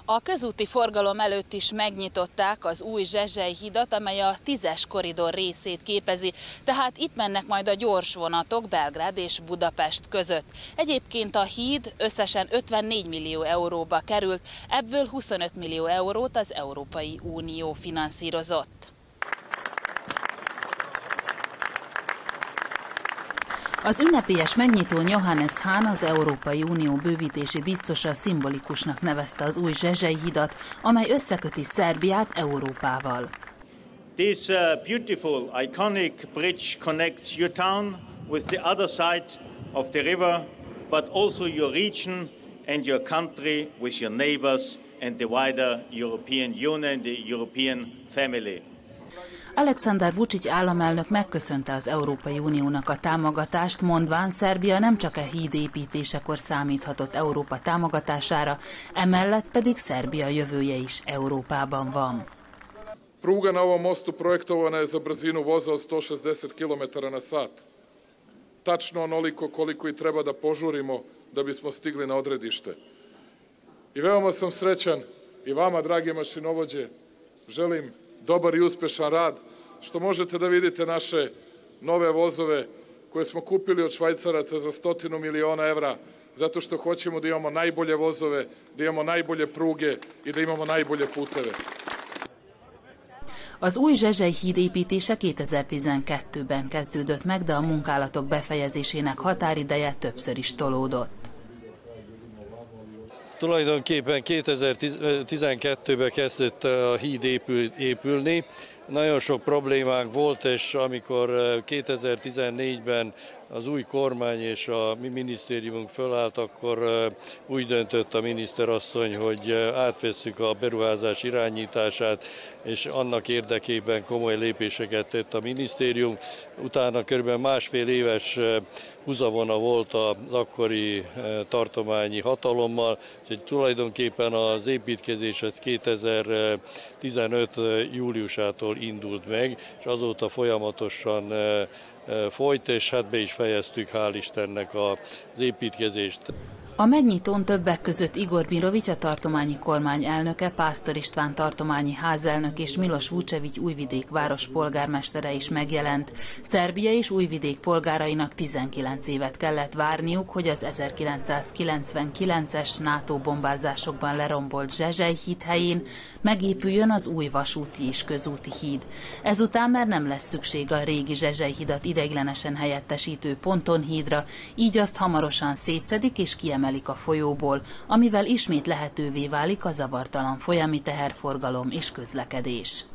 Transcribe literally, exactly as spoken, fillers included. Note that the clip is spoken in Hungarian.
A közúti forgalom előtt is megnyitották az új Zsezsely hidat, amely a tízes koridor részét képezi, tehát itt mennek majd a gyors vonatok Belgrád és Budapest között. Egyébként a híd összesen ötvennégy millió euróba került, ebből huszonöt millió eurót az Európai Unió finanszírozott. Az ünnepélyes megnyitón Johannes Hahn, az Európai Unió bővítési biztosa szimbolikusnak nevezte az új Zsezsely hidat, amely összeköti Szerbiát Európával. This uh, beautiful, iconic bridge connects your town with the other side of the river, but also your region and your country with your neighbors and the wider European Union, the European family. Aleksandar Vučić államelnök megköszönte az Európai Uniónak a támogatást, mondván Szerbia nem csak a híd építésekor számíthatott Európa támogatására, emellett pedig Szerbia jövője is Európában van. Pruga na ovom mostu projektovana je za brzinu voza od sto šezdeset kilometara na sat. Tačno onoliko koliko i treba da požurimo da bismo stigli na odredište. I veoma sam srećan i vama, drage mašinovođe, želim dobar i uspešan rad, što možete da vidite naše nove vozove koje smo kupili od Švajcaraca za stotinu miliona evra, zato što hoćemo da imamo najbolje vozove, da imamo najbolje pruge i da imamo najbolje puteve. Az új Zsezsely híd építése kétezer-tizenkettőben kezdődött meg, de a munkálatok befejezésének határideje többször is tolódott. Tulajdonképpen kétezer-tizenkettőben kezdett a híd épül, épülni. Nagyon sok problémánk volt, és amikor kétezer-tizennégyben az új kormány és a mi minisztériumunk fölállt, akkor úgy döntött a miniszterasszony, hogy átvesszük a beruházás irányítását, és annak érdekében komoly lépéseket tett a minisztérium. Utána körülbelül másfél éves húzavona volt az akkori tartományi hatalommal, úgyhogy tulajdonképpen az építkezés az kétezer-tizenöt júliusától indult meg, és azóta folyamatosan folyt, és hát be is fejeztük, hál' Istennek, az építkezést. A megnyitón többek között Igor Mirović, a tartományi kormány elnöke, Pásztor István tartományi házelnök és Miloš Vučević Újvidék város polgármestere is megjelent. Szerbia és Újvidék polgárainak tizenkilenc évet kellett várniuk, hogy az ezerkilencszázkilencvenkilences NATO bombázásokban lerombolt Zsezsely híd helyén megépüljön az új vasúti és közúti híd. Ezután már nem lesz szükség a régi Zsezsely hidat ideiglenesen helyettesítő pontonhídra, így azt hamarosan szétszedik és kiemelik a folyóból, amivel ismét lehetővé válik a zavartalan folyami teherforgalom és közlekedés.